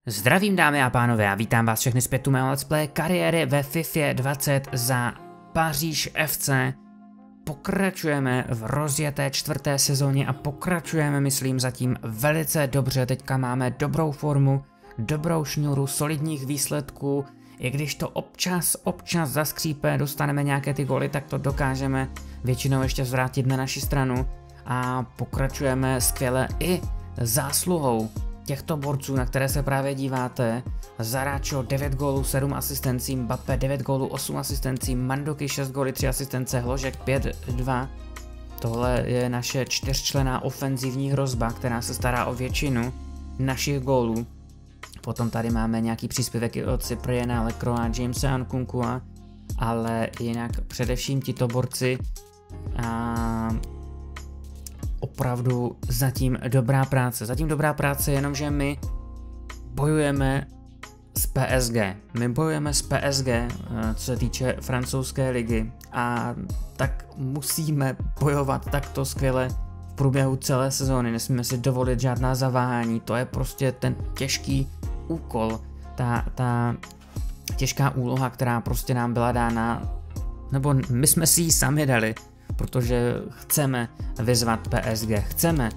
Zdravím dámy a pánové a vítám vás všechny zpět u mého let's play kariéry ve FIFA 20 za Paříž FC. Pokračujeme v rozjeté čtvrté sezóně a pokračujeme, myslím, zatím velice dobře. Teďka máme dobrou formu, dobrou šňůru, solidních výsledků. I když to občas zaskřípe, dostaneme nějaké ty góly, tak to dokážeme většinou ještě zvrátit na naši stranu. A pokračujeme skvěle i zásluhou těchto borců, na které se právě díváte. Zaráčo 9 gólů, 7 asistencí, Mbappé 9 gólů, 8 asistencí, Mandoky 6 góly, 3 asistence, Hložek 5-2. Tohle je naše čtyřčlenná ofenzivní hrozba, která se stará o většinu našich gólů. Potom tady máme nějaký příspěvek i od Cypriana, Lecroa, Jamesa Nkunkua, ale jinak především tito borci opravdu zatím dobrá práce, jenomže my bojujeme s PSG. Co se týče francouzské ligy, a tak musíme bojovat takto skvěle v průběhu celé sezóny. Nesmíme si dovolit žádná zaváhání, to je prostě ten těžký úkol, ta těžká úloha, která prostě nám byla dána, nebo my jsme si ji sami dali, protože chceme vyzvat PSG, chceme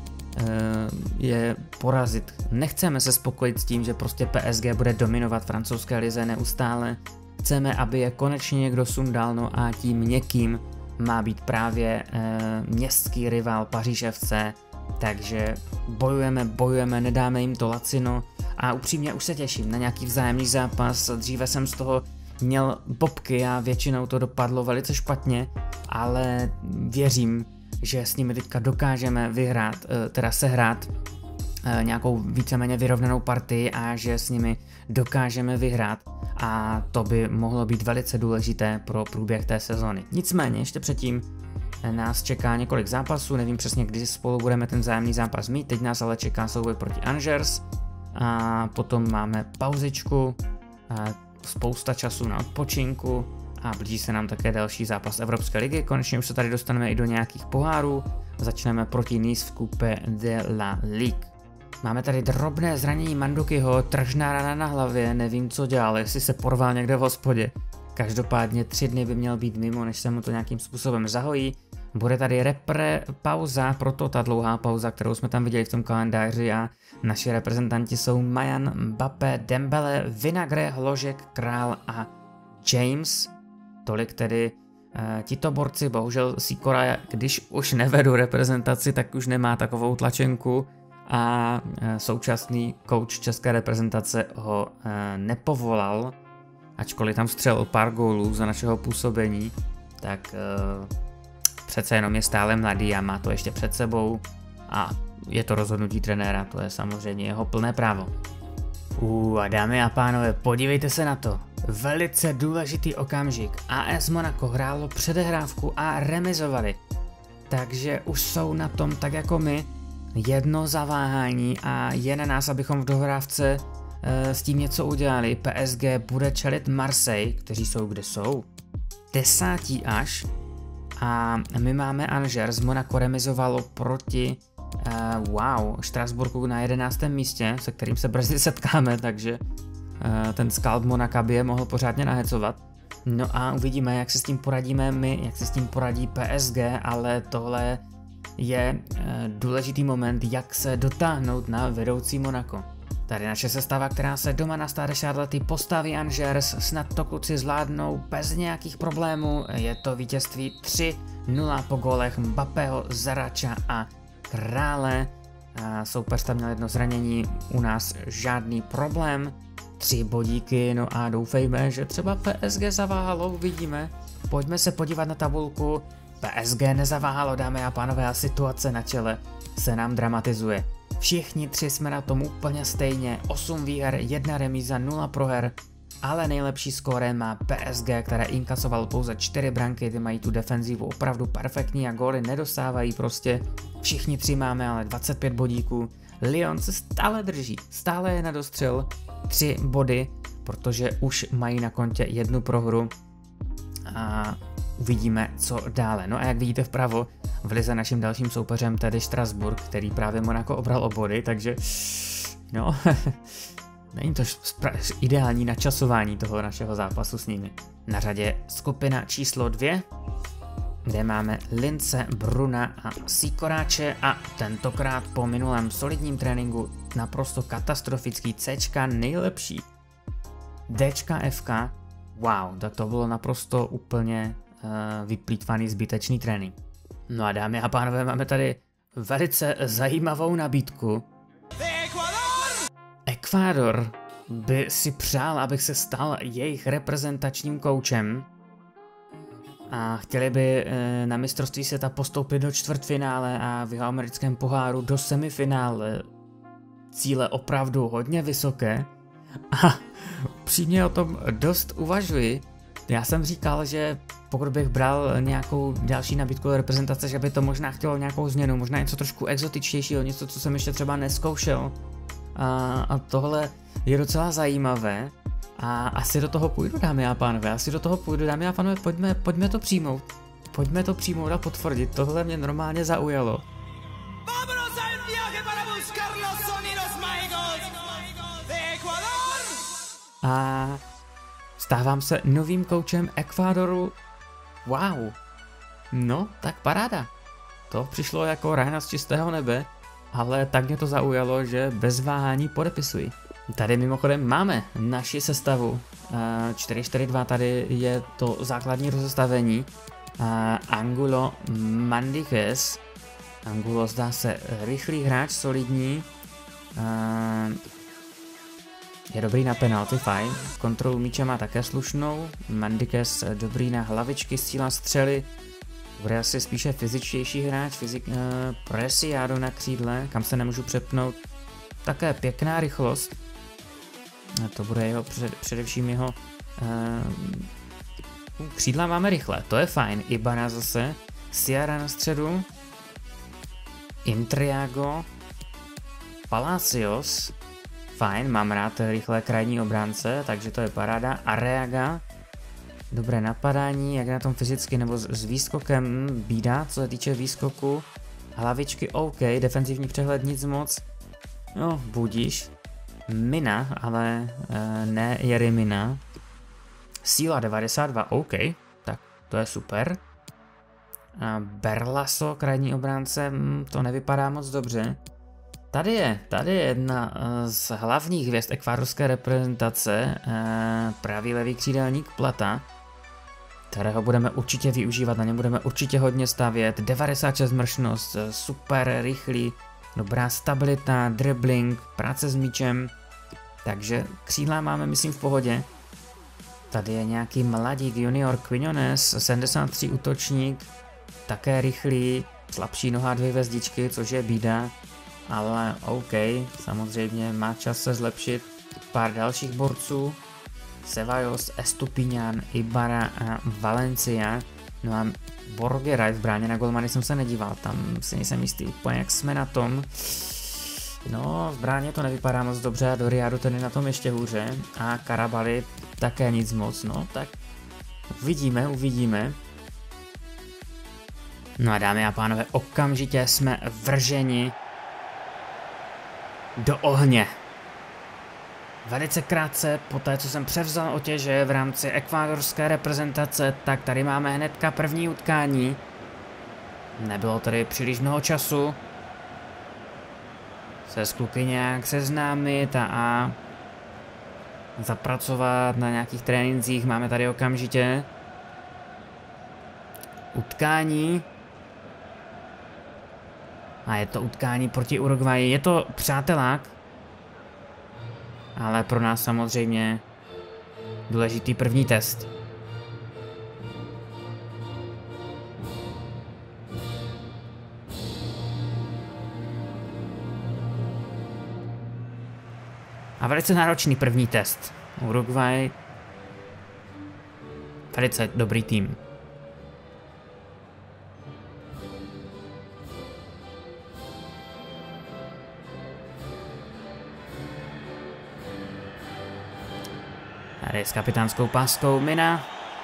je porazit, nechceme se spokojit s tím, že prostě PSG bude dominovat francouzské lize neustále, chceme, aby je konečně někdo sundal, no a tím někým má být právě městský rival Paříž FC, takže bojujeme, nedáme jim to lacino a upřímně už se těším na nějaký vzájemný zápas. Dříve jsem z toho měl bobky a většinou to dopadlo velice špatně, ale věřím, že s nimi teďka dokážeme sehrát nějakou víceméně vyrovnanou partii a že s nimi dokážeme vyhrát, a to by mohlo být velice důležité pro průběh té sezony. Nicméně ještě předtím nás čeká několik zápasů, nevím přesně, kdy spolu budeme ten vzájemný zápas mít, teď nás ale čeká souboj proti Angers a potom máme pauzičku, spousta času na odpočinku a blíží se nám také další zápas Evropské ligy. Konečně už se tady dostaneme i do nějakých pohárů. Začneme proti Nice v Coupe de la Ligue. Máme tady drobné zranění Mandukyho, tržná rana na hlavě, nevím co dělal, jestli se porval někde v hospodě. Každopádně 3 dny by měl být mimo, než se mu to nějakým způsobem zahojí. Bude tady pauza, proto ta dlouhá pauza, kterou jsme tam viděli v tom kalendáři, a naši reprezentanti jsou Majan, Mbappé, Dembele, Vinagre, Hložek, Král a James. Tolik tedy tito borci. Bohužel Sikora, když už nevedu reprezentaci, tak už nemá takovou tlačenku a současný coach české reprezentace ho nepovolal, ačkoliv tam střelil pár gólů za našeho působení, tak přece jenom je stále mladý a má to ještě před sebou a je to rozhodnutí trenéra, to je samozřejmě jeho plné právo. A dámy a pánové, podívejte se na to. Velice důležitý okamžik. AS Monaco hrálo předehrávku a remizovali. Takže už jsou na tom tak jako my. Jedno zaváhání a je na nás, abychom v dohrávce s tím něco udělali. PSG bude čelit Marseille, kteří jsou kde jsou. 10. až. A my máme Angers. Monaco remizovalo proti Štrasburku na 11. místě, se kterým se brzy setkáme, takže ten skalp Monaka by je mohl pořádně nahecovat. No a uvidíme, jak se s tím poradíme my, jak se s tím poradí PSG, ale tohle je důležitý moment, jak se dotáhnout na vedoucí Monako. Tady naše sestava, která se doma na Stade Charlotte postaví Angers, snad to kluci zvládnou bez nějakých problémů. Je to vítězství 3-0 po gólech Mbappého, Zarača a Krále. Soupeř tam měl jedno zranění, u nás žádný problém. 3 bodíky, no a doufejme, že třeba PSG zaváhalo, uvidíme. Pojďme se podívat na tabulku. PSG nezaváhalo, dámy a pánové, a situace na čele se nám dramatizuje. Všichni 3 jsme na tom úplně stejně, 8 výher, 1 remíza, 0 proher, ale nejlepší skóre má PSG, které inkasovalo pouze 4 branky, ty mají tu defenzivu opravdu perfektní a góly nedostávají prostě. Všichni 3 máme ale 25 bodíků. Lyon se stále drží, stále je na dostřel 3 body, protože už mají na kontě 1 prohru a uvidíme, co dále. No a jak vidíte vpravo, v lize naším dalším soupeřem tedy Štrasburk, který právě Monaco obral o body, takže no Není to ideální načasování toho našeho zápasu s nimi. Na řadě skupina číslo 2, kde máme Lince, Bruna a Sikoráče a tentokrát po minulém solidním tréninku naprosto katastrofický Cčka nejlepší. Dčka, Fka, wow, tak to bylo naprosto úplně vyplýtvaný zbytečný trénink. No a dámy a pánové, máme tady velice zajímavou nabídku. Ekvádor by si přál, abych se stal jejich reprezentačním koučem a chtěli by na mistrovství světa postoupit do čtvrtfinále a v americkém poháru do semifinále. Cíle opravdu hodně vysoké a přímě o tom dost uvažuji. Já jsem říkal, že pokud bych bral nějakou další nabídku do reprezentace, že by to možná chtělo nějakou změnu, možná něco trošku exotičtějšího, něco, co jsem ještě třeba nezkoušel. A tohle je docela zajímavé a asi do toho půjdu, dámy a pánové, pojďme to přijmout. Pojďme to přijmout a potvrdit, tohle mě normálně zaujalo. A stávám se novým koučem Ekvádoru. Wow. No, tak paráda. To přišlo jako rána z čistého nebe, ale tak mě to zaujalo, že bez váhání podepisuji. Tady mimochodem máme naši sestavu. 4-4-2, tady je to základní rozestavení. Angulo, Mandíquez. Angulo zdá se rychlý hráč, solidní. Je dobrý na penalty, fajn. Kontrolu míče má také slušnou. Mandíquez dobrý na hlavičky, síla střely. Bude asi spíše fyzičtější hráč, Preciado na křídle, kam se nemůžu přepnout. Také pěkná rychlost. To bude jeho, především jeho křídla máme rychle, to je fajn. Ibarra zase, Sierra na středu, Intriago, Palacios, fajn, mám rád rychlé krajní obránce, takže to je paráda. Arriaga, dobré napadání, jak na tom fyzicky nebo s výskokem, bída, co se týče výskoku. Hlavičky OK, defenzivní přehled nic moc, no budíš. Mina, ale ne Jeremina. Síla 92, OK, tak to je super. Berlaso, krajní obránce, to nevypadá moc dobře. Tady je jedna z hlavních hvězd ekvádorské reprezentace, pravý levý křídelník Plata, kterého budeme určitě využívat, na něm budeme určitě hodně stavět. 96 mršnost, super rychlý, dobrá stabilita, dribbling, práce s míčem, takže křídla máme myslím v pohodě. Tady je nějaký mladík junior Quiñones, 73 útočník, také rychlý, slabší noha, 2 hvězdičky, což je bída, ale OK, samozřejmě má čas se zlepšit. Pár dalších borců, Ceballos, Estupiñán, Ibarra a Valencia. No a Borgera v bráně, na golmany jsem se nedíval, tam si nejsem jistý úplně jak jsme na tom. No, v bráně to nevypadá moc dobře a do Riadu ten je na tom ještě hůře. A Karabali také nic moc, no, tak uvidíme. No a dámy a pánové, okamžitě jsme vrženi do ohně. Velice krátce, po té, co jsem převzal otěže v rámci ekvádorské reprezentace, tak tady máme hnedka první utkání. Nebylo tady příliš mnoho času se s kluky nějak seznámit a zapracovat na nějakých trénincích. Máme tady okamžitě utkání. A je to utkání proti Uruguayi. Je to přátelák, ale pro nás samozřejmě důležitý první test. A velice náročný první test. Uruguay, velice dobrý tým. Tady s kapitánskou páskou Mina.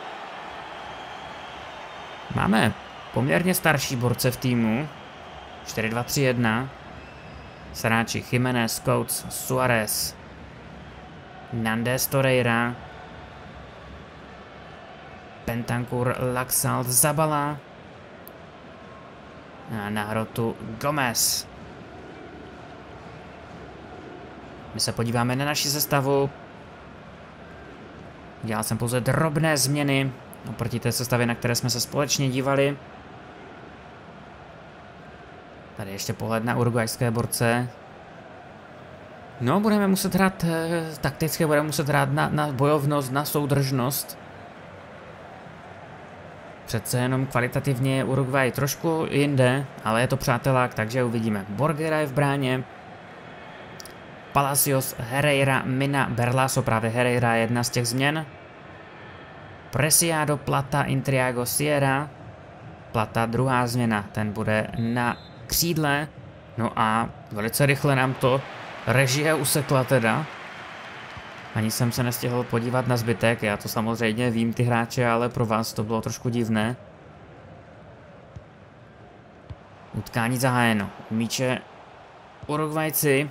Máme poměrně starší borce v týmu. 4-2-3-1. Saráči, Jiménez, Coates, Suárez. Nandes Torreira. Bentancur, Laxalt, Zabala. A na hrotu Gomez. My se podíváme na naši sestavu. Dělal jsem pouze drobné změny oproti té sestavě, na které jsme se společně dívali. Tady ještě pohled na urugvajské borce. No, budeme muset hrát takticky, budeme muset hrát na bojovnost, na soudržnost. Přece jenom kvalitativně je Uruguay trošku jinde, ale je to přátelák, takže uvidíme. Borgera je v bráně. Palacios, Herrera, Mina, Berlaso, právě Herrera je jedna z těch změn. Preciado, Plata, Intriago, Sierra. Plata druhá změna, ten bude na křídle. No a velice rychle nám to režie usekla teda. Ani jsem se nestihl podívat na zbytek, já to samozřejmě vím ty hráče, ale pro vás to bylo trošku divné. Utkání zahájeno. Míče Urugvajci.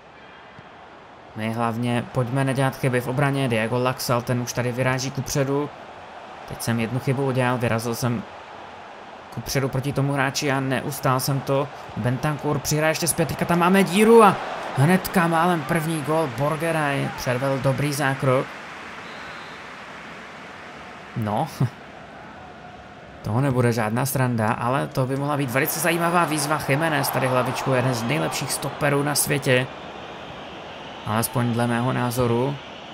My hlavně pojďme nedělat chyby v obraně. Diego Laxalt, ten už tady vyráží kupředu. Teď jsem jednu chybu udělal, vyrazil jsem kupředu proti tomu hráči a neustál jsem to. Bentancur přihraje ještě zpět, teďka tam máme díru a hnedka málem první gol. Borgeraj předvedl dobrý zákrok. No, toho nebude žádná sranda, ale to by mohla být velice zajímavá výzva. Jiménez tady hlavičku, jeden z nejlepších stoperů na světě. Alespoň dle mého názoru.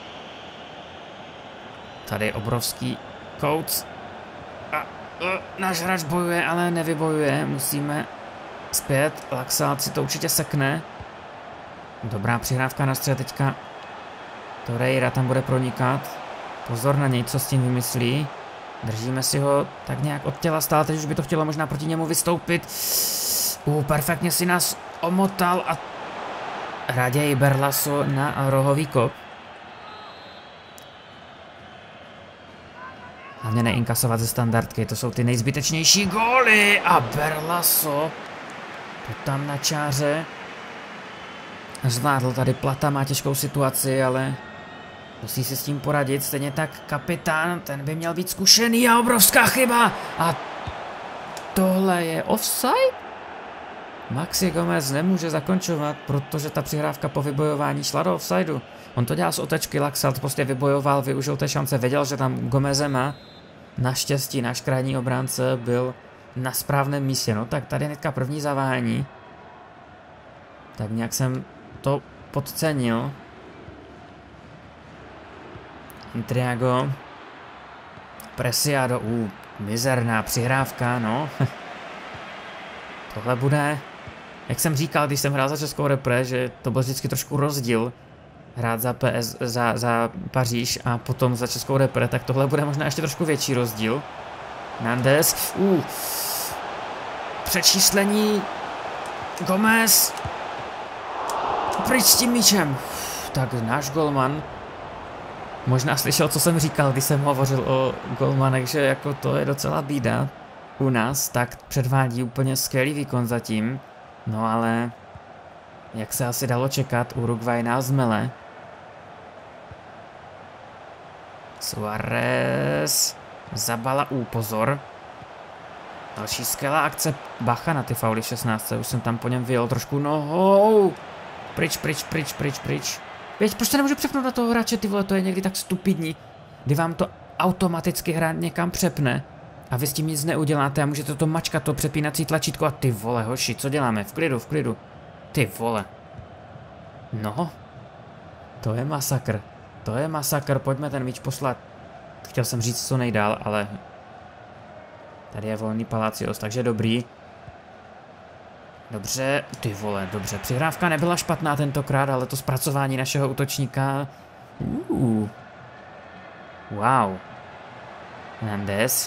Tady obrovský kouc. Náš hráč bojuje, ale nevybojuje. Musíme zpět. Laxalt si to určitě sekne. Dobrá přihrávka na střed teďka. Torreira tam bude pronikat. Pozor na něj, co s tím vymyslí. Držíme si ho tak nějak od těla stále, teď už by to chtělo možná proti němu vystoupit. Perfektně si nás omotal a raději Berlaso na rohový kop. Hlavně neinkasovat ze standardky, to jsou ty nejzbytečnější góly a Berlaso to tam na čáře. Zvládl tady Plata, má těžkou situaci, ale musí si s tím poradit. Stejně tak kapitán, ten by měl být zkušený a obrovská chyba. A tohle je offside? Maxi Gomez nemůže zakončovat, protože ta přihrávka po vybojování šla do offsideu. On to dělal z otečky, Laxalt prostě vybojoval, využil té šance, věděl, že tam Gomeze má. Naštěstí náš krajní obránce byl na správném místě. No tak tady hnedka první zaváhání. Tak nějak jsem to podcenil. Intriago. Preciado. Mizerná přihrávka, no. Tohle bude, jak jsem říkal, když jsem hrál za Českou repre, že to byl vždycky trošku rozdíl hrát za PS, za Paříž a potom za Českou repre, tak tohle bude možná ještě trošku větší rozdíl. Nandes. Přečíslení. Gomez. Pryč s tím míčem. Tak náš golman možná slyšel, co jsem říkal, když jsem hovořil o golmanech, že jako to je docela bída u nás, tak předvádí úplně skvělý výkon zatím. No ale jak se asi dalo čekat, Uruguay nás zmele. Suárez. Zabala, pozor. Další skvělá akce. Bacha na ty fauly v 16. Už jsem tam po něm vyjel trošku nohou. Pryč. Věď, proč se nemůžu přepnout na toho hráče, ty vole, to je někdy tak stupidní. Kdy vám to automaticky hrát někam přepne. A vy s tím nic neuděláte a můžete to mačkat, to přepínací tlačítko a ty vole, hoši, co děláme? V klidu. Ty vole. No. To je masakr, pojďme ten míč poslat. Chtěl jsem říct co nejdál, ale tady je volný Palacios, takže dobrý. Dobře, ty vole, dobře. Přihrávka nebyla špatná tentokrát, ale to zpracování našeho útočníka. Wow. Nandes.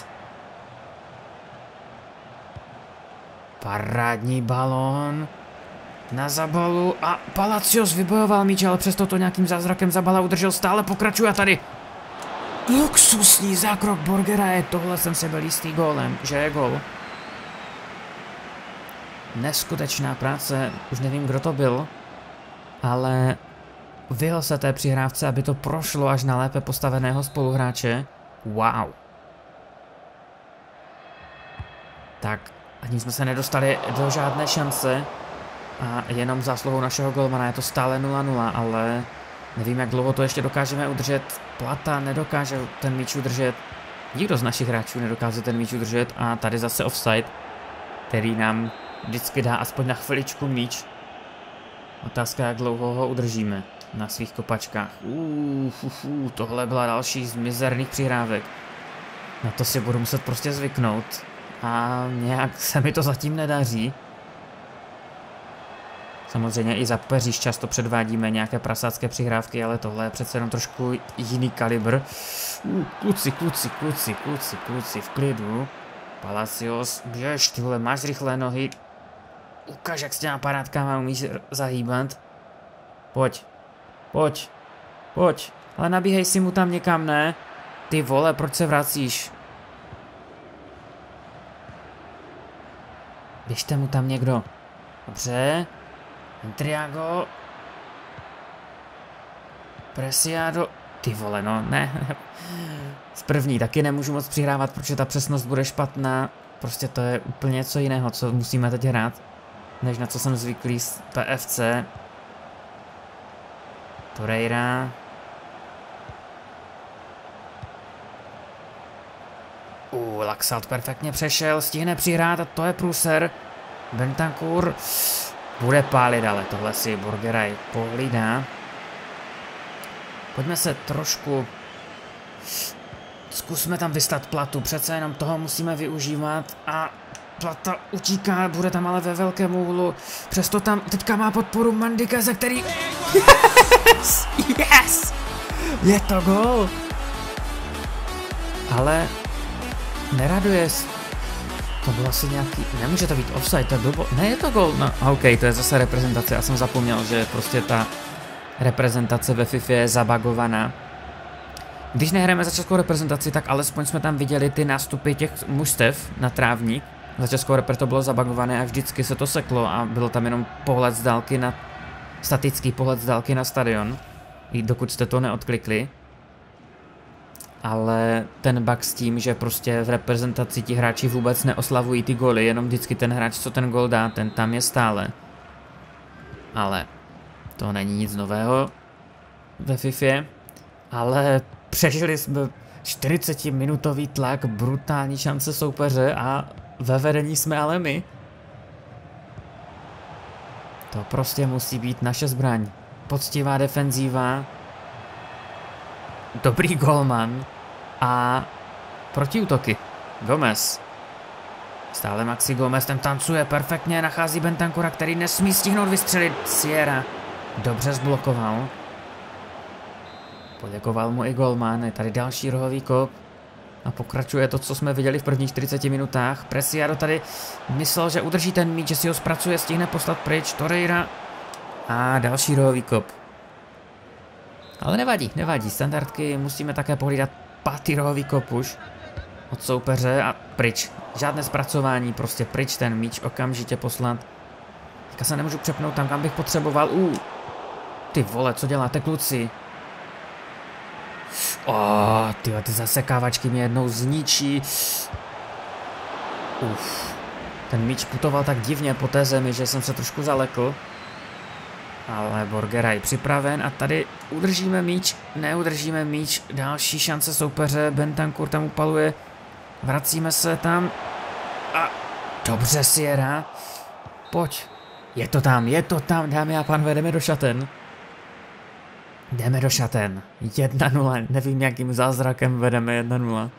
Parádní balón. Na Zabalu a Palacios vybojoval míč, ale přesto to nějakým zázrakem Zabala udržel, stále pokračuje tady. Luxusní zákrok Borgera, tohle jsem se byl jistý gólem, že je gól. Neskutečná práce, už nevím, kdo to byl, ale vyhl se té přihrávce, aby to prošlo až na lépe postaveného spoluhráče. Wow. Tak, ani jsme se nedostali do žádné šance a jenom zásluhou našeho golmana je to stále 0-0, ale nevím, jak dlouho to ještě dokážeme udržet. Plata nedokáže ten míč udržet. Nikdo z našich hráčů nedokáže ten míč udržet a tady zase offside, který nám vždycky dá aspoň na chviličku míč. Otázka, jak dlouho ho udržíme na svých kopačkách. Tohle byla další z mizerných přihrávek. Na to si budu muset prostě zvyknout. A nějak se mi to zatím nedaří. Samozřejmě i za peříž často předvádíme nějaké prasácké přihrávky, ale tohle je přece jenom trošku jiný kalibr. Kluci, v klidu. Palacios, běž, ty vole, máš rychlé nohy. Ukaž, jak s těma parátkama umíš zahýbat. Pojď. Ale nabíhej si mu tam někam, ne? Ty vole, proč se vracíš? Běžte mu tam někdo. Dobře. Intriago. Preciado. Ty vole, no, ne. Z první taky nemůžu moc přihrávat, protože ta přesnost bude špatná. Prostě to je úplně něco jiného, co musíme teď hrát, než na co jsem zvyklý z PFC. Torreira. Laxalt perfektně přešel, stihne přihrát a to je průser. Bentancur bude pálit, ale tohle si Borgeraj pohlídá. Pojďme se trošku... Zkusme tam vystat Platu, přece jenom toho musíme využívat a Plata utíká, bude tam ale ve velkém úhlu. Přesto tam teďka má podporu Mandikese, který... Yes! Je to gól! Ale... Neraduje. To bylo asi nějaký... Nemůže to být offside, to je blbo... Ne, je to gól. No, OK, to je zase reprezentace. Já jsem zapomněl, že prostě ta reprezentace ve FIFA je zabagovaná. Když nehrajeme za českou reprezentaci, tak alespoň jsme tam viděli ty nástupy těch mužstev na trávník. Za českou repre to bylo zabagované a vždycky se to seklo a bylo tam jenom pohled z dálky na... Statický pohled z dálky na stadion. I dokud jste to neodklikli. Ale ten bug s tím, že prostě v reprezentaci ti hráči vůbec neoslavují ty góly, jenom vždycky ten hráč, co ten gól dá, ten tam je stále. Ale to není nic nového ve FIFA. Ale přežili jsme 40-minutový tlak, brutální šance soupeře a ve vedení jsme ale my. To prostě musí být naše zbraň. Poctivá defenzíva. Dobrý golman a protiútoky. Gomez. Stále Maxi Gomez, ten tancuje perfektně, nachází Bentancura, který nesmí stihnout vystřelit. Sierra dobře zblokoval. Poděkoval mu i golman, je tady další rohový kop. A pokračuje to, co jsme viděli v prvních 40 minutách. Preciado tady myslel, že udrží ten míč, že si ho zpracuje, stihne poslat pryč. Torreira a další rohový kop. Ale nevadí, standardky musíme také pohlídat pátý rohový kop už od soupeře a pryč. Žádné zpracování, prostě pryč ten míč okamžitě poslat. Teďka se nemůžu přepnout tam, kam bych potřeboval. Ty vole, co děláte, kluci? Ty zasekávačky mě jednou zničí. Ten míč putoval tak divně po té zemi, že jsem se trošku zalekl. Ale Borgeraj připraven a tady udržíme míč, neudržíme míč, další šance soupeře, Bentancur tam upaluje, vracíme se tam a dobře Sierra, pojď, je to tam, dámy a pánové, jdeme do šaten. 1-0, nevím jakým zázrakem vedeme 1-0.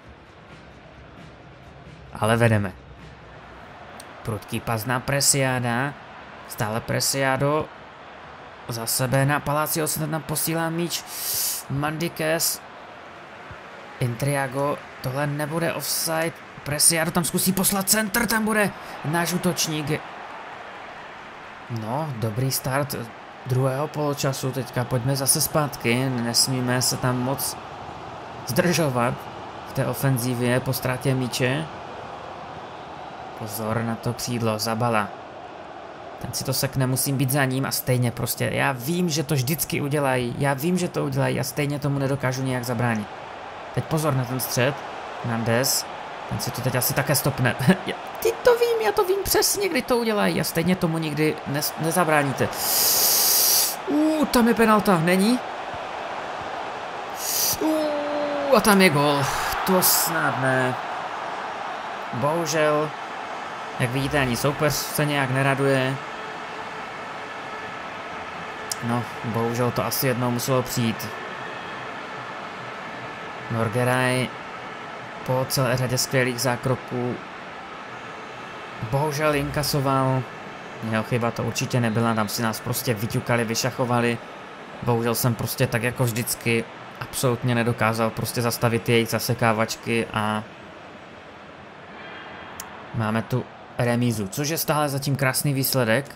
Ale vedeme. Prudký pas na Preciada, stále Preciado. Za sebe na Palacio se tam posílá míč. Mandikes. Intriago. Tohle nebude offside. Preciado tam zkusí poslat center. Tam bude náš útočník. No, dobrý start druhého poločasu. Teďka pojďme zase zpátky. Nesmíme se tam moc zdržovat v té ofenzívě po ztrátě míče. Pozor na to křídlo. Zabala. Ten si to sekne, musím být za ním a stejně prostě. Já vím, že to vždycky udělají, a stejně tomu nedokážu nějak zabránit. Teď pozor na ten střed. Nandes. Ten si to teď asi také stopne. Já to vím přesně, kdy to udělají a stejně tomu nikdy nezabráníte. Tam je penalta, není? A tam je gol. To snad ne. Bohužel, jak vidíte, ani soupeř se nějak neraduje. No, bohužel to asi jednou muselo přijít. Norgeraj po celé řadě skvělých zákroků bohužel inkasoval. Jeho chyba to určitě nebyla, tam si nás prostě vyťukali, vyšachovali. Bohužel jsem prostě tak jako vždycky absolutně nedokázal prostě zastavit jejich zasekávačky a máme tu remízu, což je stále zatím krásný výsledek.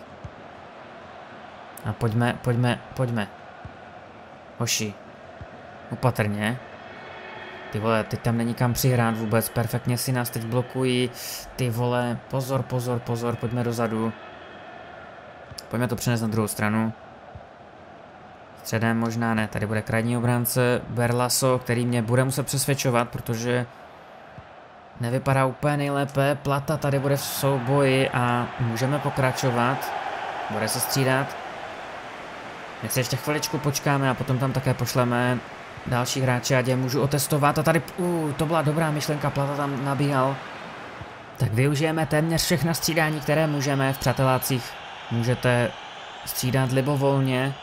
A pojďme. Hoši, opatrně. Ty vole, teď tam není kam přihrát vůbec, perfektně si nás teď blokují. Ty vole, pozor, pojďme dozadu. Pojďme to přenést na druhou stranu. Středem možná ne, tady bude krajní obránce Berlaso, který mě bude muset přesvědčovat, protože nevypadá úplně nejlépe. Plata tady bude v souboji a můžeme pokračovat. Bude se střídat. My si ještě chviličku počkáme a potom tam také pošleme další hráče, ať je můžu otestovat. A tady, to byla dobrá myšlenka, Plata tam nabíhal. Tak využijeme téměř všechna střídání, které můžeme v přátelácích. Můžete střídat libovolně.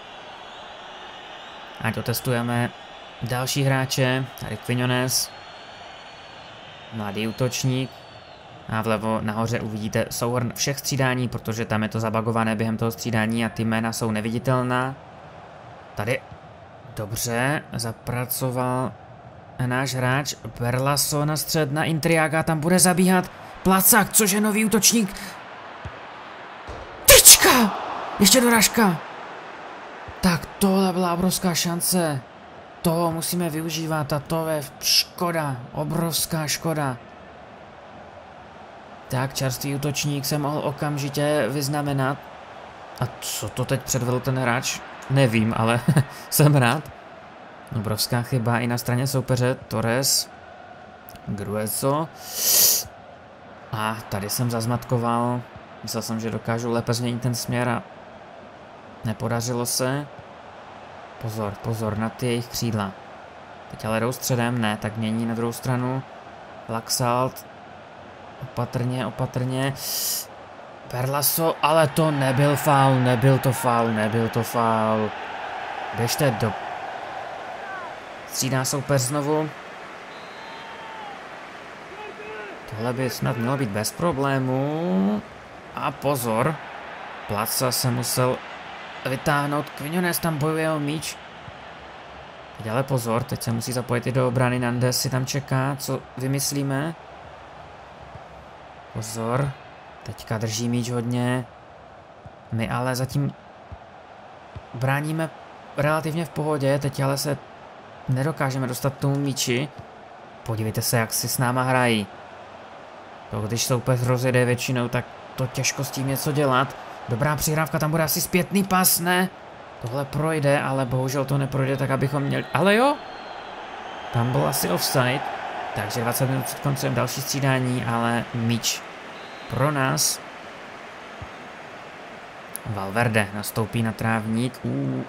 Ať otestujeme další hráče. Tady Quiñones. Mladý útočník. A vlevo nahoře uvidíte souhrn všech střídání, protože tam je to zabagované během toho střídání a ty jména jsou neviditelná. Tady dobře zapracoval náš hráč Berlaso na střed, na Intriaga, tam bude zabíhat Placák, což je nový útočník. Tyčka! Ještě dorážka. Tak tohle byla obrovská šance. To musíme využívat a to je škoda, obrovská škoda. Tak, čerstvý útočník se mohl okamžitě vyznamenat. A co to teď předvedl ten hráč? Nevím, ale jsem rád. Obrovská chyba i na straně soupeře. Torres. Grueso. A tady jsem zazmatkoval. Myslel jsem, že dokážu lépe změnit ten směr a nepodařilo se. Pozor na ty jejich křídla. Teď ale jdou středem, ne, tak mění na druhou stranu. Laxalt. Opatrně. Berlaso, ale to nebyl to faul. Běžte do... Střídá soupeř znovu. Tohle by snad mělo být bez problémů. A pozor. Placa se musel vytáhnout. Quiñones tam bojuje o míč. Teď ale pozor, teď se musí zapojit i do obrany. Nandes si tam čeká, co vymyslíme. Pozor. Teďka drží míč hodně. My ale zatím bráníme relativně v pohodě. Teď ale se nedokážeme dostat k tomu míči. Podívejte se, jak si s náma hrají. To, když soupeř rozjede většinou, tak to těžko s tím něco dělat. Dobrá přihrávka, tam bude asi zpětný pas, ne? Tohle projde, ale bohužel to neprojde, tak abychom měli... Ale jo! Tam byl asi offside. Takže 20 minut před koncem další střídání, ale míč pro nás. Valverde nastoupí na trávník.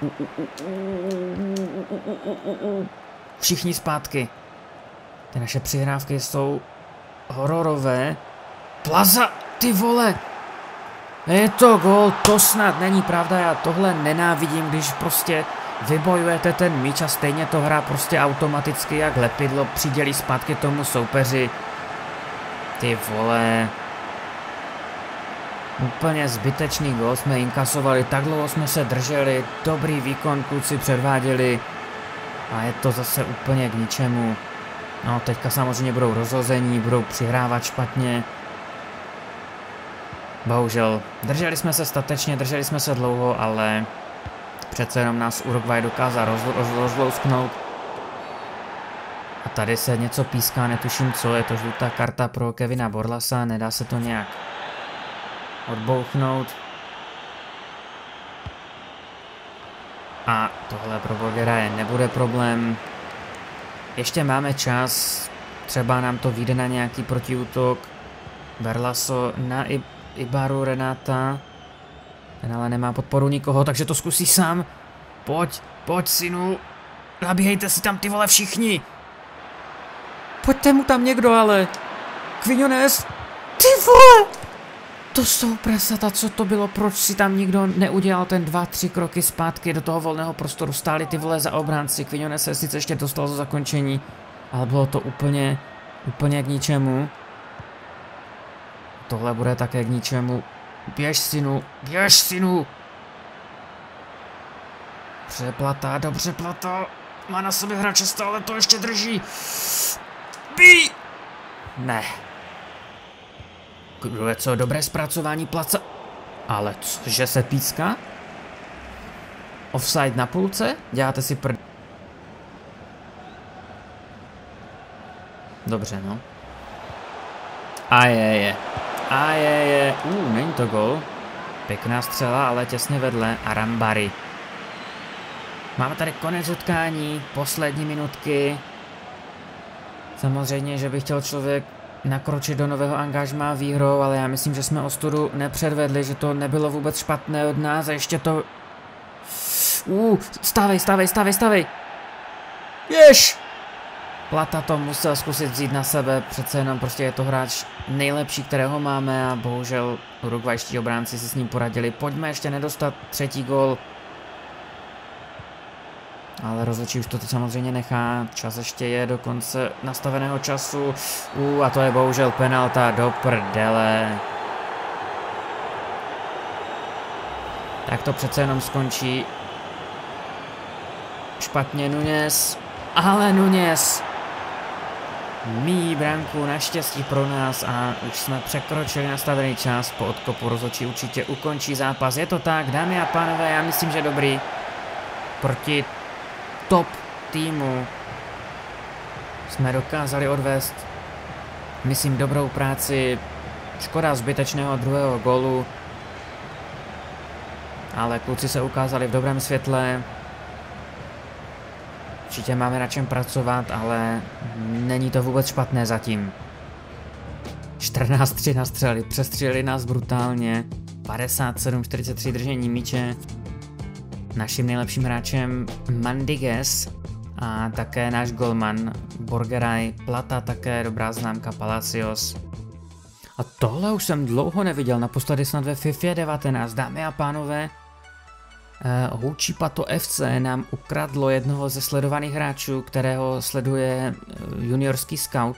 Všichni zpátky. Ty naše přihrávky jsou hororové. Plaza, ty vole! Je to gól, to snad není pravda, já tohle nenávidím, když prostě vybojujete ten míč a stejně to hra prostě automaticky jak lepidlo přidělí zpátky tomu soupeři. Ty vole. Úplně zbytečný gól jsme inkasovali, tak dlouho jsme se drželi, dobrý výkon kluci předváděli a je to zase úplně k ničemu. No teďka samozřejmě budou rozhození, budou přihrávat špatně. Bohužel, drželi jsme se statečně, drželi jsme se dlouho, ale přece jenom nás Uruguay dokázal rozlousknout. A tady se něco píská, netuším co, je to žlutá karta pro Kevina Borlasa, nedá se to nějak odbouchnout. A tohle pro Borgeraje nebude problém. Ještě máme čas, třeba nám to vyjde na nějaký protiútok. Berlaso na Ibaru Renata. Ten ale nemá podporu nikoho, takže to zkusí sám. Pojď synu. Nabíhejte si tam ty vole všichni. Pojďte mu tam někdo ale. Quinones. Ty vole. To jsou prasata, co to bylo, proč si tam nikdo neudělal ten 2-3 kroky zpátky do toho volného prostoru, stáli ty vole za obránci, Quinones se sice ještě dostal do zakončení, ale bylo to úplně k ničemu. Tohle bude také k ničemu. Běž synu. Dobře Plata, má na sobě hráče, stále to ještě drží. Ne. Kdo je co, dobré zpracování Placa. Ale cože se píská? Offside na půlce? Děláte si Dobře, no. A je. Není to gol. Pěkná střela, ale těsně vedle. Arambari. Máme tady konec utkání, poslední minutky. Samozřejmě, že by chtěl člověk nakročit do nového angažmá výhrou, ale já myslím, že jsme ostudu nepředvedli, že to nebylo vůbec špatné od nás a ještě to... Stávej! Jež! Plata to musel zkusit vzít na sebe, přece jenom prostě je to hráč nejlepší, kterého máme a bohužel urugvajští obránci si s ním poradili. Pojďme ještě nedostat třetí gól. Ale rozhodčí už to samozřejmě nechá, čas ještě je do konce nastaveného času. A to je bohužel penalta, do prdele. Tak to přece jenom skončí. Špatně Nunes, ale Nunes míjí branku, naštěstí pro nás a už jsme překročili nastavený čas. Po odkopu rozhodčí určitě ukončí zápas. Je to tak, dámy a pánové, já myslím, že dobrý. Proti top týmu jsme dokázali odvést, myslím, dobrou práci. Škoda zbytečného druhého gólu, ale kluci se ukázali v dobrém světle. Určitě máme na čem pracovat, ale není to vůbec špatné zatím. 14-3 nastřelili, přestřelili nás brutálně. 57-43 držení míče. Naším nejlepším hráčem Mandiges a také náš golman Borgeraj, Plata také, dobrá známka Palacios. A tohle už jsem dlouho neviděl, naposledy snad ve FIFA 19, dámy a pánové. Huachipato FC nám ukradlo jednoho ze sledovaných hráčů, kterého sleduje juniorský scout.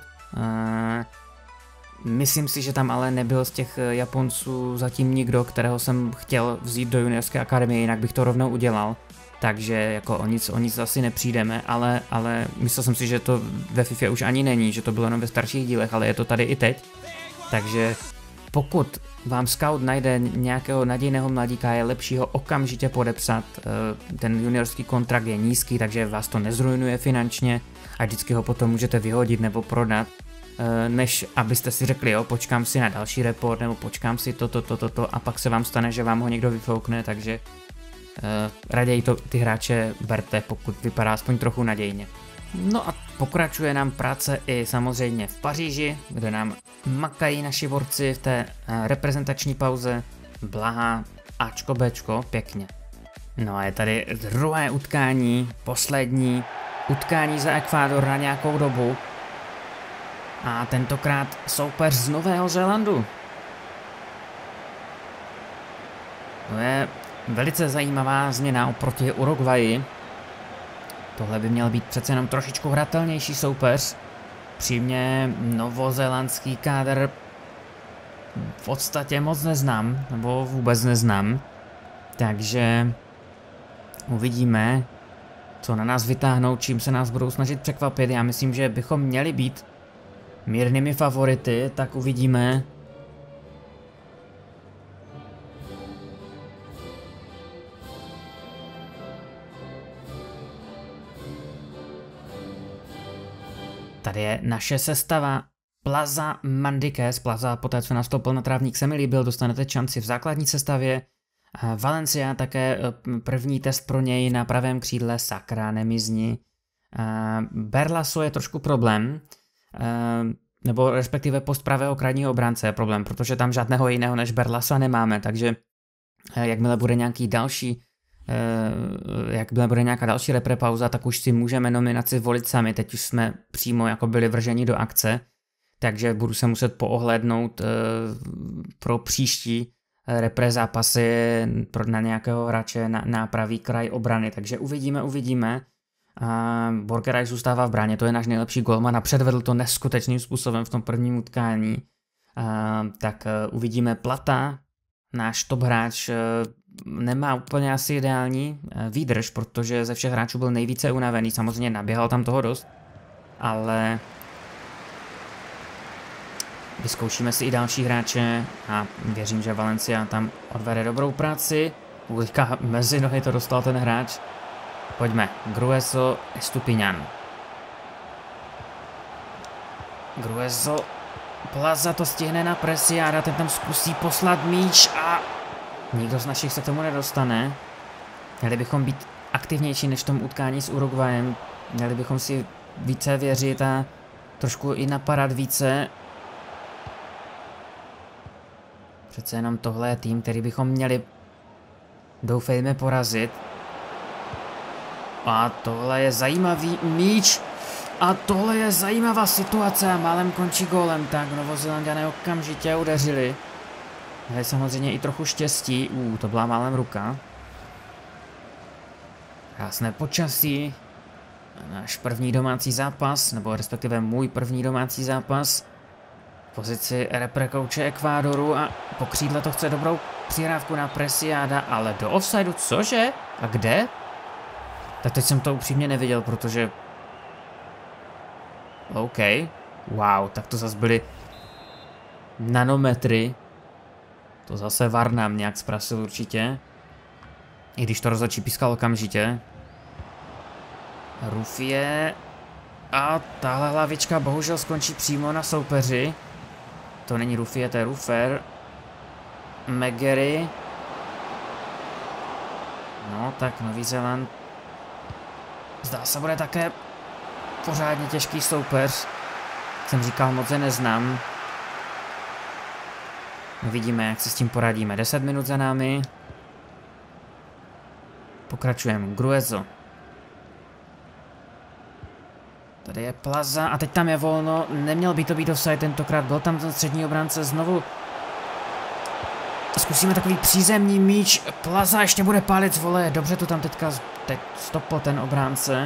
Myslím si, že tam ale nebyl z těch Japonců zatím nikdo, kterého jsem chtěl vzít do juniorské akademie, jinak bych to rovnou udělal. Takže jako o nic asi nepřijdeme, ale myslel jsem si, že to ve FIFA už ani není, že to bylo jenom ve starších dílech, ale je to tady i teď. Takže pokud vám scout najde nějakého nadějného mladíka, je lepší ho okamžitě podepsat. Ten juniorský kontrakt je nízký, takže vás to nezrujnuje finančně a vždycky ho potom můžete vyhodit nebo prodat. Než abyste si řekli, jo, počkám si na další report, nebo počkám si to a pak se vám stane, že vám ho někdo vyfoukne, takže raději to ty hráče berte, pokud vypadá aspoň trochu nadějně. No a pokračuje nám práce i samozřejmě v Paříži, kde nám makají naši borci v té reprezentační pauze. Blaha, Ačko, Bčko, pěkně. No a je tady druhé utkání, poslední utkání za Ekvádor na nějakou dobu. A tentokrát soupeř z Nového Zélandu. To je velice zajímavá změna oproti Uruguayi. Tohle by měl být přece jenom trošičku hratelnější soupeř. Přímě novozélandský kádr v podstatě moc neznám, nebo vůbec neznám. Takže uvidíme, co na nás vytáhnou, čím se nás budou snažit překvapit. Já myslím, že bychom měli být mírnými favority, tak uvidíme. Tady je naše sestava. Plaza Mandiques. Plaza poté, co nastoupil na trávník, se mi líbil, dostanete šanci v základní sestavě. Valencia také první test pro něj na pravém křídle, sakra, nemizni. Berlaso je trošku problém, nebo respektive post pravého krajního obránce je problém, protože tam žádného jiného než Berlasa nemáme, takže jakmile bude nějaká další reprepauza, tak už si můžeme nominaci volit sami, teď už jsme přímo jako byli vrženi do akce, takže budu se muset poohlédnout pro příští repre zápasy na nějakého hráče na pravý kraj obrany, takže uvidíme. Borgeraj zůstává v bráně, to je náš nejlepší golman a předvedl to neskutečným způsobem v tom prvním utkání. Tak uvidíme. Plata, náš top hráč, nemá úplně asi ideální výdrž, protože ze všech hráčů byl nejvíce unavený, samozřejmě naběhal tam toho dost, ale vyzkoušíme si i další hráče a věřím, že Valencia tam odvede dobrou práci. Ulika mezi nohy to dostal ten hráč. Pojďme, Gruezo, Estupiñán. Gruezo, Plaza to stihne na Preciada, ten tam zkusí poslat míč a nikdo z našich se k tomu nedostane. Měli bychom být aktivnější než v tom utkání s Uruguayem. Měli bychom si více věřit a trošku i napadat více. Přece jenom tohle je tým, který bychom měli, doufejme, porazit. A tohle je zajímavý míč. A tohle je zajímavá situace a málem končí gólem. Tak Novozélanďané okamžitě udeřili. Ale samozřejmě i trochu štěstí. To byla málem ruka. Krásné počasí. Náš první domácí zápas, nebo respektive můj první domácí zápas. V pozici reprekouče Ekvádoru a po křídle to chce dobrou přihrávku na Preciada, ale do offsideu, cože? A kde? Tak teď jsem to upřímně neviděl, protože... OK. Wow, tak to zase byly nanometry. To zase VAR nám nějak zprasil určitě. I když to rozhodčí pískal okamžitě. Rufie. A tahle hlavička bohužel skončí přímo na soupeři. To není Rufie, to je Rufer. Megery. No, tak Nový Zéland. Zdá se, bude také pořádně těžký soupeř. Jsem říkal, moc je neznám. Vidíme, jak se s tím poradíme. 10 minut za námi. Pokračujeme. Gruezo. Tady je Plaza a teď tam je volno. Neměl by to být offside tentokrát. Byl tam ten střední obránce znovu. Zkusíme takový přízemní míč. Plaza ještě bude pálit z vole. Dobře to tam teď stopl ten obránce.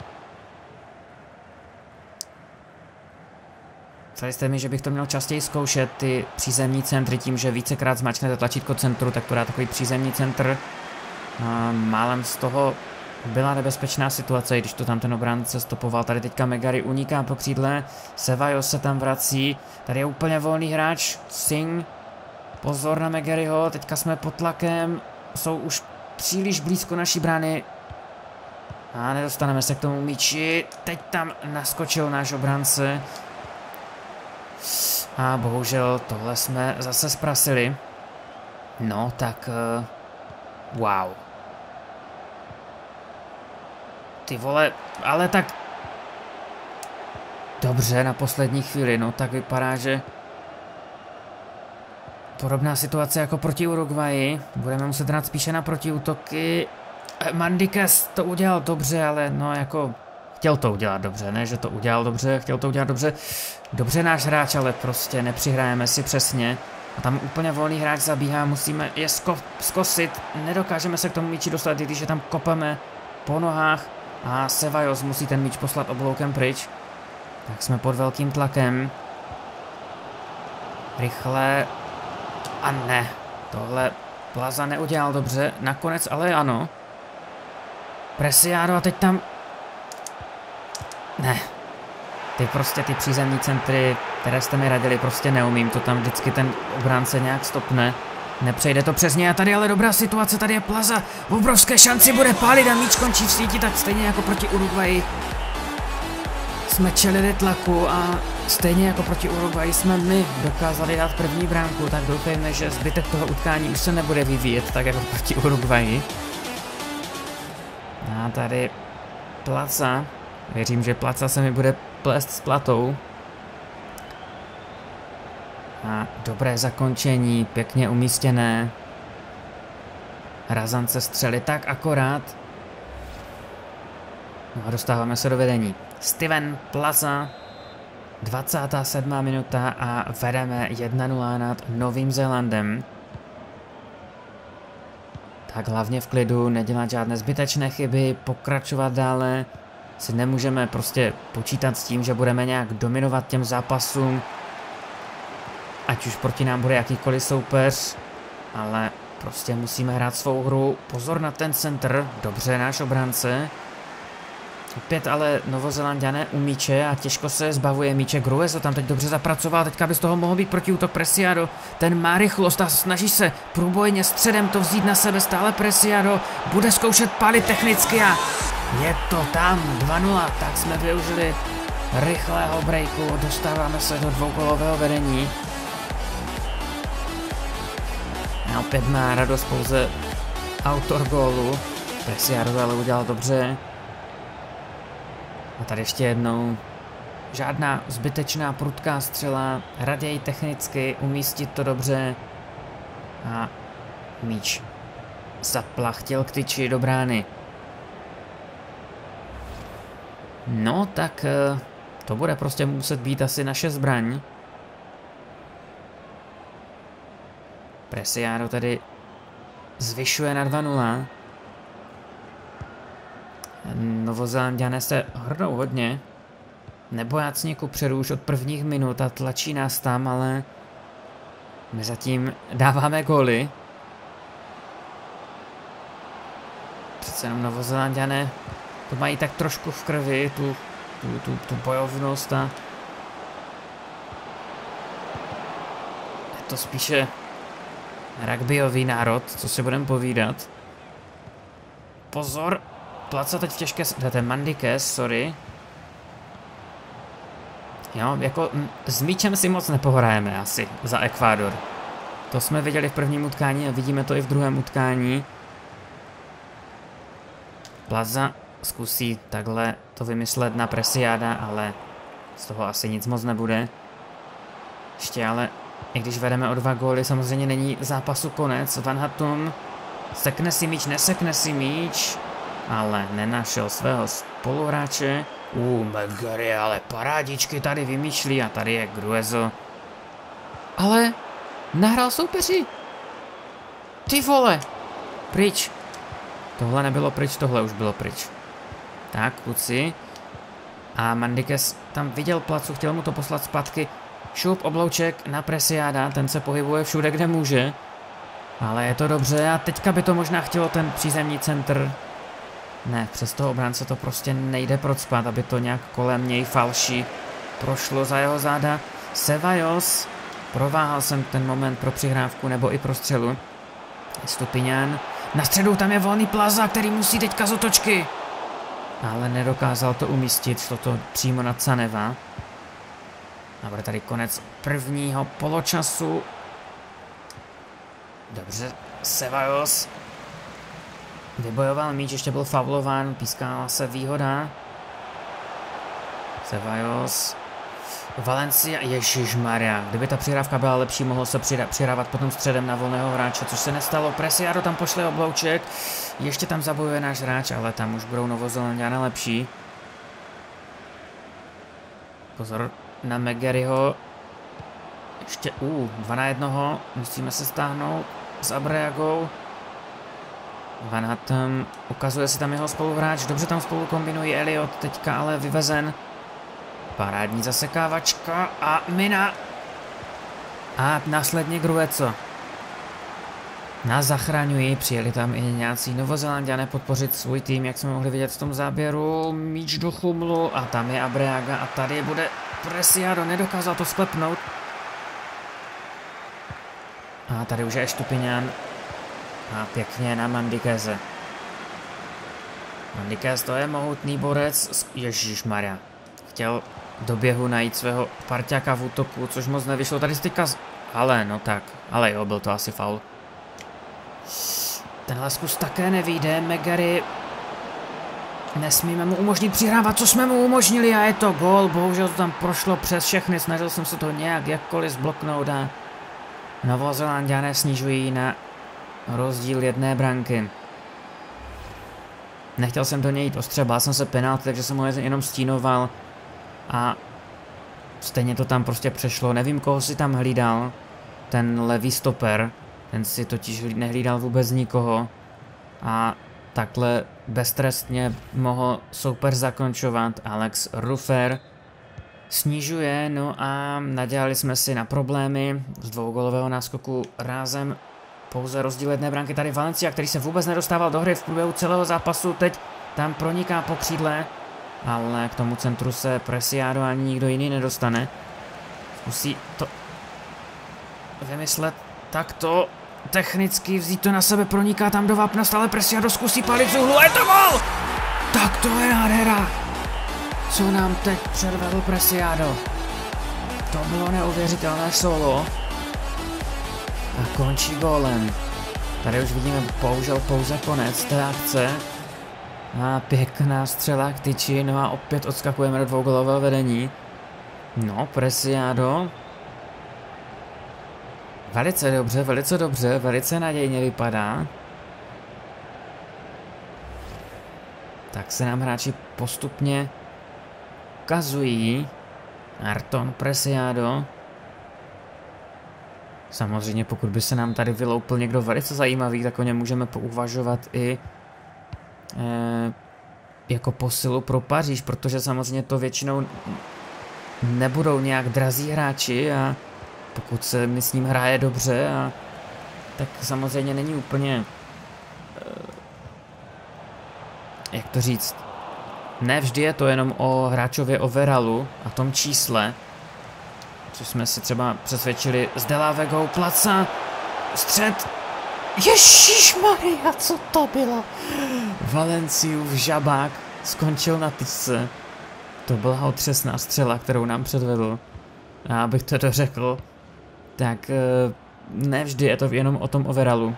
Psali jste mi, že bych to měl častěji zkoušet, ty přízemní centry, tím, že vícekrát zmačknete tlačítko centru, tak to dá takový přízemní centr. Málem z toho byla nebezpečná situace, když to tam ten obránce stopoval. Tady teďka Megery uniká po křídle, Ceballos se tam vrací, tady je úplně volný hráč, Singh. Pozor na Megeryho, teďka jsme pod tlakem, jsou už příliš blízko naší brány. A nedostaneme se k tomu míči, teď tam naskočil náš obránce. A bohužel tohle jsme zase zprasili. No tak... wow. Ty vole, ale tak... Dobře, na poslední chvíli, no tak vypadá, že... Podobná situace jako proti Uruguayi. Budeme muset dát spíše na protiútoky. Mandikes to udělal dobře, ale no jako... Chtěl to udělat dobře, ne, že to udělal dobře, chtěl to udělat dobře. Dobře náš hráč, ale prostě nepřihrajeme si přesně. A tam úplně volný hráč zabíhá, musíme je zkosit. Nedokážeme se k tomu míči dostat, když je tam kopeme po nohách. A Ceballos musí ten míč poslat obloukem pryč. Tak jsme pod velkým tlakem. Rychle. A ne, tohle Plaza neudělal dobře, nakonec ale ano. Preciado a teď tam... Ne. Ty přízemní centry, které jste mi radili, prostě neumím. To tam vždycky ten obránce nějak stopne. Nepřejde to přes něj a tady ale dobrá situace, tady je Plaza. V obrovské šanci bude pálit a míč končí v síti, tak stejně jako proti Uruguayi. Jsme čelili tlaku a stejně jako proti Uruguayi jsme my dokázali dát první bránku, tak doufejme, že zbytek toho utkání už se nebude vyvíjet tak jako proti Uruguayi. A tady Placa. Věřím, že Placa se mi bude plést s Platou. A dobré zakončení, pěkně umístěné. Razance střely tak akorát. No a dostáváme se do vedení. Steven Plaza, 27. minuta a vedeme 1-0 nad Novým Zélandem. Tak hlavně v klidu, nedělat žádné zbytečné chyby, pokračovat dále. Si nemůžeme prostě počítat s tím, že budeme nějak dominovat těm zápasům. Ať už proti nám bude jakýkoliv soupeř, ale prostě musíme hrát svou hru. Pozor na ten centr, dobře náš obránce. Opět ale Novozélanďané u míče a těžko se zbavuje míče. Gruezo tam teď dobře zapracoval, teďka by z toho mohl být protiútok Preciado. Ten má rychlost a snaží se průbojně středem to vzít na sebe, stále Preciado. Bude zkoušet pálit technicky a je to tam, 2-0, tak jsme využili rychlého breaku, dostáváme se do dvougolového vedení. A opět má radost pouze autor gólu. Preciado ale udělal dobře. A tady ještě jednou. Žádná zbytečná prudká střela, raději technicky, umístit to dobře. A míč zaplachtil k tyči do brány. No tak to bude prostě muset být asi naše zbraň. Preciado tedy zvyšuje na 2-0. Novozélanďané se hrnou hodně. Nebojácně kupředu už od prvních minut a tlačí nás tam, ale my zatím dáváme góly. Přece jenom Novozélanďané to mají tak trošku v krvi, tu bojovnost a je to spíše rugbyový národ, co si budeme povídat. Pozor, Placa teď v těžké... To je Mandikes, sorry. Jo, jako s míčem si moc nepohrajeme asi za Ekvádor. To jsme viděli v prvním utkání a vidíme to i v druhém utkání. Plaza zkusí takhle to vymyslet na Preciada, ale z toho asi nic moc nebude. Ještě ale, i když vedeme o 2 góly, samozřejmě není zápasu konec. Van Hattum sekne si míč, nesekne si míč, ale nenašel svého spoluhráče. McGarry ale parádičky tady vymýšlí a tady je Gruezo. Ale nahrál soupeři. Ty vole. Pryč. Tohle nebylo pryč, tohle už bylo pryč. Tak, kluci. A Mandikes tam viděl Placu, chtěl mu to poslat zpátky. Šup, oblouček na Preciada, ten se pohybuje všude, kde může. Ale je to dobře a teďka by to možná chtělo ten přízemní centr. Ne, přes toho obránce to prostě nejde procpat, aby to nějak kolem něj falší prošlo za jeho záda. Ceballos, prováhal jsem ten moment pro přihrávku nebo i pro střelu. Estupiñán, na středu tam je volný Plaza, který musí teďka z otočky. Ale nedokázal to umístit, šlo to přímo na Caneva. A bude tady konec prvního poločasu. Dobře, Ceballos vybojoval míč, ještě byl faulován, pískala se výhoda. Ceballos, Valencia, ježišmarja, kdyby ta přihrávka byla lepší, mohlo se přihrávat potom středem na volného hráče, což se nestalo. Preciado tam pošle oblouček, ještě tam zabojuje náš hráč, ale tam už budou Novozélanďané lepší. Pozor na McGarryho. Ještě, 2-1, musíme se stáhnout s Abreagou. Van Hattem, ukazuje se tam jeho spoluhráč, dobře tam spolu kombinují Elliot, teďka ale vyvezen. Parádní zasekávačka a Mina. A následně Gruezo. Nás zachraňují, přijeli tam i nějací Novozélanďané podpořit svůj tým, jak jsme mohli vidět v tom záběru. Míč do chumlu a tam je Abreaga a tady bude Preciado, nedokázal to sklepnout. A tady už je Estupiñán. A pěkně na Mandikese. Mandikes to je mohutný borec. Ježišmarja. Chtěl do běhu najít svého parťáka v útoku, což moc nevyšlo. Tady teďka... Ale, no tak. Ale jo, byl to asi faul. Tenhle zkus také nevyjde. Megary... Nesmíme mu umožnit přihrávat, co jsme mu umožnili a je to gól. Bohužel to tam prošlo přes všechny. Snažil jsem se to nějak jakkoliv zbloknout a Novozélanďané snižují na rozdíl 1 branky. Nechtěl jsem do něj jít ostře, bál jsem se penalty, takže jsem ho jenom stínoval a stejně to tam prostě přešlo. Nevím, koho si tam hlídal, ten levý stoper, ten si totiž nehlídal vůbec nikoho a takhle beztrestně mohl soupeř zakončovat. Alex Rufer snižuje, no a nadělali jsme si na problémy z 2gólového náskoku rázem. Pouze rozdíl 1 branky. Tady Valencia, který se vůbec nedostával do hry v průběhu celého zápasu, teď tam proniká po křídle, ale k tomu centru se Preciado ani nikdo jiný nedostane. Zkusí to vymyslet takto technicky, vzít to na sebe, proniká tam do vápna, stále Preciado zkusí palit z úhlu a je to gol! Tak to je nádhera! Co nám teď předvedl Preciado? To bylo neuvěřitelné solo. A končí gólem. Tady už vidíme bohužel pouze konec té akce. A pěkná střela k tyči, no a opět odskakujeme do 2gólového vedení. No, Preciado. Velice dobře, velice nadějně vypadá. Tak se nám hráči postupně ukazují. Arton Preciado. Samozřejmě pokud by se nám tady vyloupil někdo velice zajímavý, tak o něm můžeme pouvažovat i jako posilu pro Paříž, protože samozřejmě to většinou nebudou nějak drazí hráči a pokud se mi s ním hraje dobře, tak samozřejmě není úplně, jak to říct, ne vždy je to jenom o hráčově overalu a tom čísle, což jsme si třeba přesvědčili s De La Vegou. Placa, střed, ježišmarja, co to bylo? Valenciův žabák skončil na tyčce. To byla otřesná střela, kterou nám předvedl. A abych to dořekl, tak ne vždy je to jenom o tom overalu.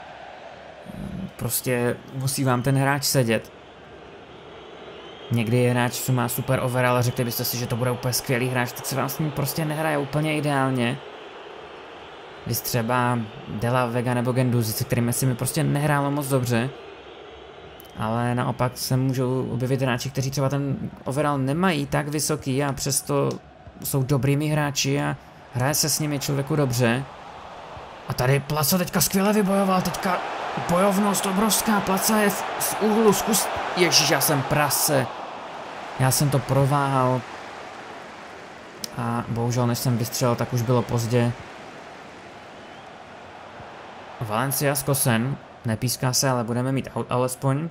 Prostě musí vám ten hráč sedět. Někdy je hráč, co má super overall a řekli byste si, že to bude úplně skvělý hráč, tak se vám s ním prostě nehraje úplně ideálně. Vy třeba De La Vega nebo Guendouzi, se kterými si mi prostě nehrálo moc dobře. Ale naopak se můžou objevit hráči, kteří třeba ten overall nemají tak vysoký a přesto jsou dobrými hráči a hraje se s nimi člověku dobře. A tady Placa teďka skvěle vybojoval, teďka bojovnost obrovská, Placa je v úhlu, zkus... Ježíš, já jsem prase. Já jsem to prováhal. A bohužel, než jsem vystřelil, tak už bylo pozdě. Valencia s Kosen. Nepíská se, ale budeme mít alespoň.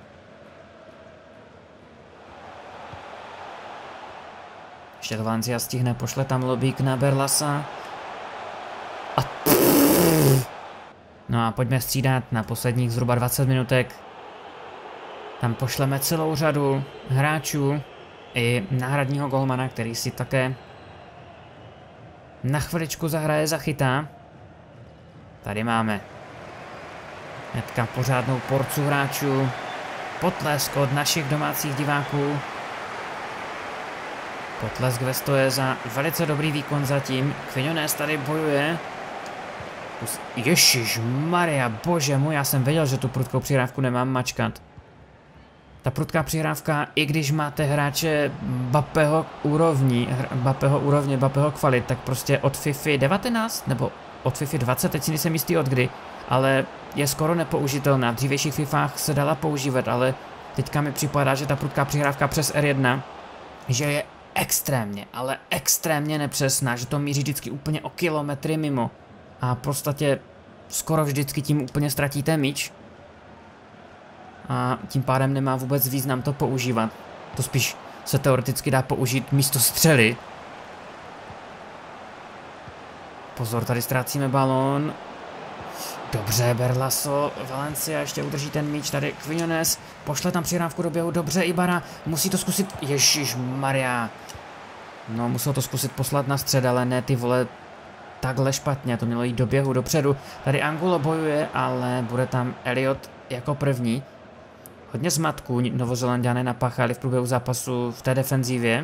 Ještě to Valencia stihne, pošle tam lobík na Berlasa. A... No a pojďme střídat na posledních zhruba 20 minutek. Tam pošleme celou řadu hráčů i náhradního golmana, který si také na chviličku zahraje, zachytá. Tady máme hnedka pořádnou porcu hráčů. Potlesk od našich domácích diváků. Potlesk ve stoje za velice dobrý výkon zatím. Quinones tady bojuje. Ježišmarja, bože můj, já jsem věděl, že tu prudkou přihrávku nemám mačkat. Ta prudká přihrávka, i když máte hráče Mbappého úrovně, Mbappého kvalit, tak prostě od FIFA 19 nebo od FIFA 20, teď si nejsem jistý od kdy, ale je skoro nepoužitelná. V dřívějších FIFách se dala používat, ale teďka mi připadá, že ta prudká přihrávka přes R1, že je extrémně, ale extrémně nepřesná, že to míří vždycky úplně o kilometry mimo. A v podstatě skoro vždycky tím úplně ztratíte míč. A tím pádem nemá vůbec význam to používat. To spíš se teoreticky dá použít místo střely. Pozor, tady ztrácíme balón. Dobře, Berlaso, Valencia ještě udrží ten míč, tady Quinones, pošle tam přihrávku do běhu, dobře, Ibarra, musí to zkusit, ježišmarja. No, musel to zkusit poslat na střed, ale ne, ty vole, takhle špatně, to mělo jít do běhu dopředu. Tady Angulo bojuje, ale bude tam Elliot jako první. Hodně zmatků Novozelanďané napáchali v průběhu zápasu v té defenzívě.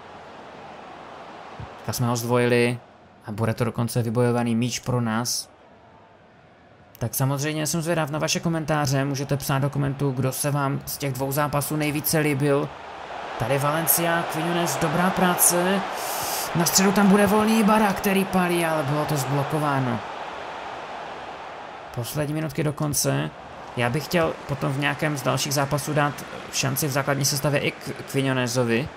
Tak jsme ho zdvojili a bude to dokonce vybojovaný míč pro nás. Tak samozřejmě jsem zvědav na vaše komentáře, můžete psát do komentů, kdo se vám z těch dvou zápasů nejvíce líbil. Tady Valencia, Quiñones, dobrá práce. Na středu tam bude volný Ibarra, který palí, ale bylo to zblokováno. Poslední minutky do konce. Já bych chtěl potom v nějakém z dalších zápasů dát šanci v základní sestavě i Quiñonesovi.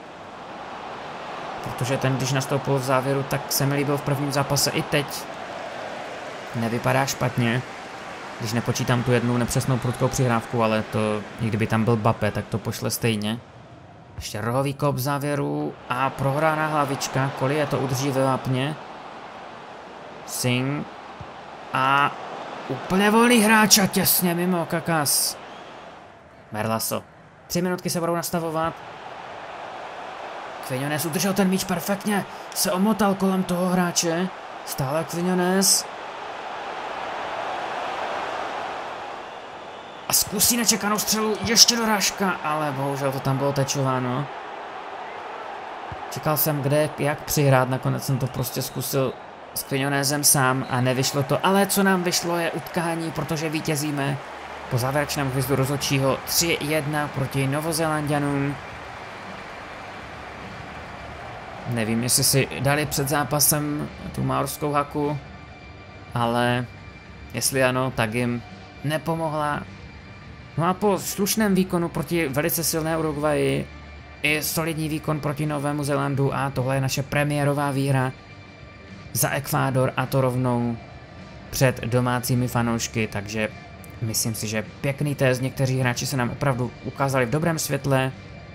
Protože ten, když nastoupil v závěru, tak se mi líbil v prvním zápase i teď. Nevypadá špatně, když nepočítám tu jednu nepřesnou prudkou přihrávku, ale to, i kdyby tam byl Mbappé, tak to pošle stejně. Ještě rohový kop v závěru a prohrána hlavička, Collier to udrží ve vápně. Singh a úplně volný hráč a těsně mimo Kakas. Merlaso. 3 minutky se budou nastavovat. Quiñones udržel ten míč perfektně, se omotal kolem toho hráče. Stále Quiñones. A zkusí nečekanou střelu, ještě dorážka, ale bohužel to tam bylo tečováno. Čekal jsem kde, jak přihrát, nakonec jsem to prostě zkusil s Quiñonesem sám a nevyšlo to. Ale co nám vyšlo je utkání, protože vítězíme po závěrečném hvizdu rozhodčího 3-1 proti Novozélanďanům. Nevím, jestli si dali před zápasem tu maorskou haku, ale jestli ano, tak jim nepomohla. No a po slušném výkonu proti velice silné Uruguayi i solidní výkon proti Novému Zélandu a tohle je naše premiérová výhra za Ekvádor a to rovnou před domácími fanoušky, takže myslím si, že pěkný test, někteří hráči se nám opravdu ukázali v dobrém světle.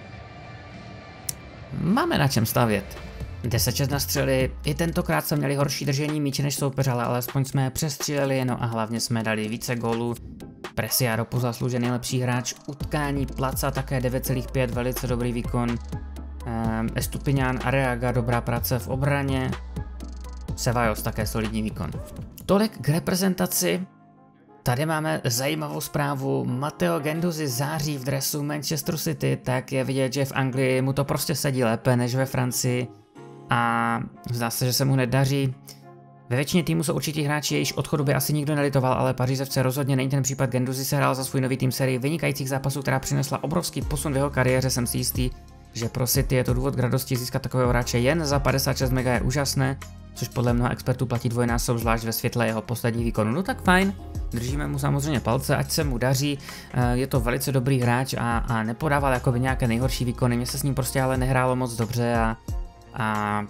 Máme na čem stavět. 10-6 na střely, i tentokrát jsme měli horší držení míče než soupeř, ale alespoň jsme je přestříleli, no a hlavně jsme dali více gólů. Preciado po zasloužený nejlepší hráč utkání, Placa také 9,5, velice dobrý výkon. Estupiñán, Arriaga, dobrá práce v obraně. Ceballos také solidní výkon. Tolik k reprezentaci. Tady máme zajímavou zprávu. Matteo Guendouzi září v dresu Manchester City, tak je vidět, že v Anglii mu to prostě sedí lépe než ve Francii a zdá se, že se mu nedaří. Ve většině týmů jsou určití hráči, jejichž odchodu by asi nikdo nelitoval, ale Paříževce rozhodně není ten případ. Guendouzi se hrál za svůj nový tým sérii vynikajících zápasů, která přinesla obrovský posun v jeho kariéře. Jsem si jistý, že pro City je to důvod k radosti získat takového hráče jen za 56 mega je úžasné, což podle mnoha expertů platí dvojnásob, zvlášť ve světle jeho posledních výkonů. No tak fajn, držíme mu samozřejmě palce, ať se mu daří, je to velice dobrý hráč a nepodával jakoby nějaké nejhorší výkony, mně se s ním prostě ale nehrálo moc dobře a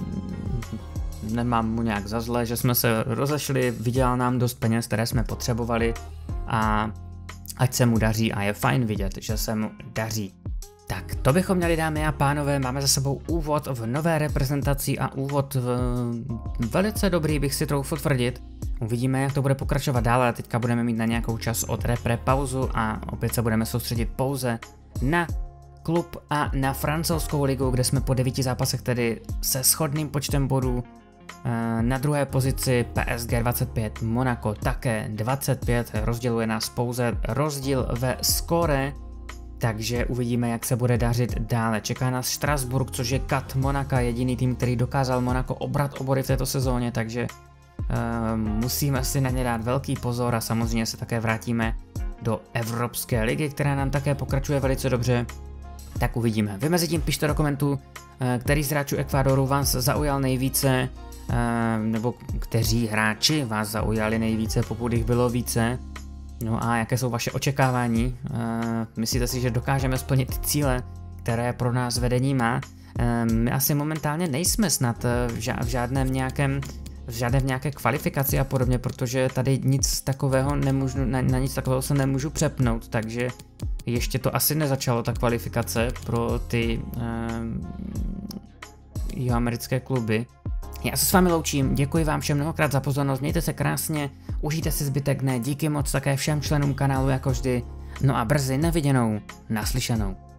nemám mu nějak za zlé, že jsme se rozešli, vydělal nám dost peněz, které jsme potřebovali a ať se mu daří a je fajn vidět, že se mu daří. Tak, to bychom měli, dámy a pánové, máme za sebou úvod v nové reprezentaci a úvod velice dobrý, bych si troufl tvrdit. Uvidíme, jak to bude pokračovat dále, a teďka budeme mít na nějakou čas od repre pauzu a opět se budeme soustředit pouze na klub a na francouzskou ligu, kde jsme po 9 zápasech tedy se shodným počtem bodů. Na druhé pozici PSG 25, Monaco také 25, rozděluje nás pouze rozdíl ve skóre. Takže uvidíme, jak se bude dařit dále. Čeká nás Štrasburg, což je kat Monaka, jediný tým, který dokázal Monako obrat o body v této sezóně, takže musíme si na ně dát velký pozor a samozřejmě se také vrátíme do Evropské ligy, která nám také pokračuje velice dobře. Tak uvidíme. Vy mezi tím pište do komentů, který z hráčů Ekvádoru vás zaujal nejvíce, nebo kteří hráči vás zaujali nejvíce, pokud jich bylo více. No a jaké jsou vaše očekávání? Myslíte si, že dokážeme splnit cíle, které pro nás vedení má? My asi momentálně nejsme snad v žádném nějaké kvalifikaci a podobně, protože tady nic takového nemůžu, na nic takového se nemůžu přepnout, takže ještě to asi nezačalo, ta kvalifikace pro ty jihoamerické kluby. Já se s vámi loučím, děkuji vám všem mnohokrát za pozornost, mějte se krásně, užijte si zbytek dne, díky moc také všem členům kanálu jako vždy, no a brzy na viděnou, naslyšenou.